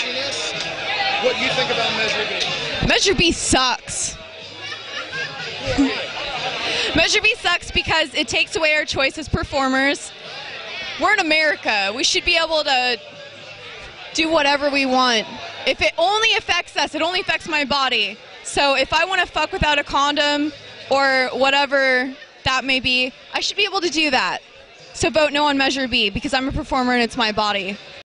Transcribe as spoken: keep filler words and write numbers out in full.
watching this, what you think about Measure B. Measure B sucks. Measure B sucks because it takes away our choice as performers. We're in America. We should be able to do whatever we want. If it only affects us, it only affects my body. So if I want to fuck without a condom or whatever that may be, I should be able to do that. So vote no on Measure B because I'm a performer and it's my body.